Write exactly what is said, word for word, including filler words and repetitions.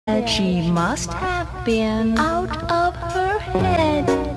She must have been out of her head.